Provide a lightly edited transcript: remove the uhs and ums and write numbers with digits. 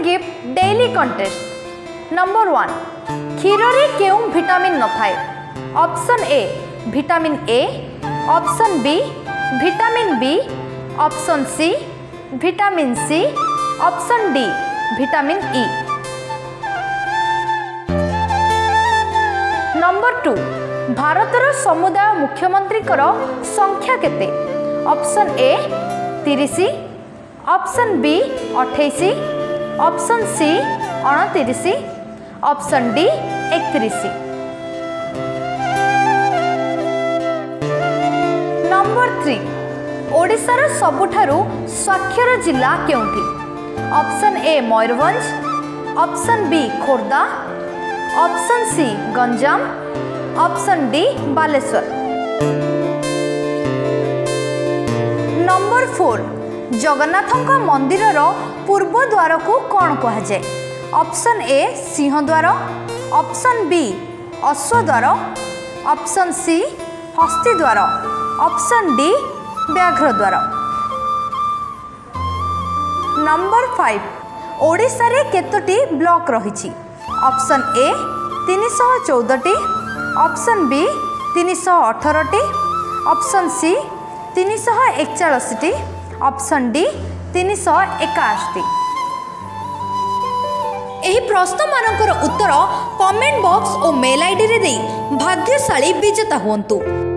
Gift daily contest. Number 1 क्षीर रे केउ विटामिन न थाए? Option A vitamin A, option B vitamin B, option C vitamin C, option D vitamin E. Number 2 भारतर समुदाय मुख्यमंत्री संख्या केते? Option A 30, option B 28, option C 29, option D 31। Number 3 ओडिशार सबुठारु स्वाक्षर जिला केउंठी? Option A Mayurbhanj, option B Khordha, option C Ganjam, option D Baleshwar. Number 4 Jagannath मंदिर पूर्व द्वार को कौन कह जाए? Option A Singhadwara, option B Ashwadwara, option C Hastidwara, option D Vyaghradwara. Number 5 Odisha रे केतोटी ब्लॉक रही? Option A 314, option B 318, option C 341, option D 361। एही प्रश्न मानकर उत्तर कमेंट बॉक्स और मेल आईडी रे देई भाग्यशाली विजेता हुंतु।